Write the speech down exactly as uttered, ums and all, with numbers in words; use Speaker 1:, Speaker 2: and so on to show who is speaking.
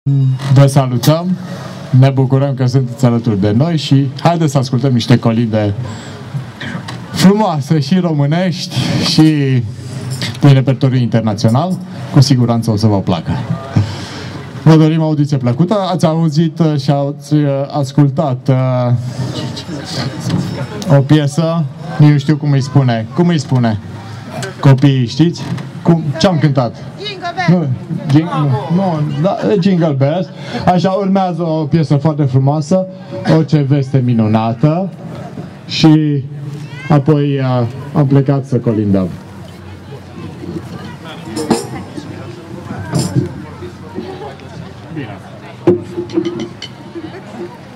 Speaker 1: Vă salutăm, ne bucurăm că sunteți alături de noi și haideți să ascultăm niște colinde frumoase și românești și din repertoriu internațional. Cu siguranță o să vă placă. Vă dorim audiție plăcută. Ați auzit și ați ascultat uh, o piesă, nu știu cum îi spune. Cum îi spune? Copiii, știți? Cum? Ce-am cântat? Nu, Jingle, nu, nu, da, Jingle Bells. Așa, urmează o piesă foarte frumoasă, O ce veste minunată, și apoi uh, am plecat să colindăm. Bine.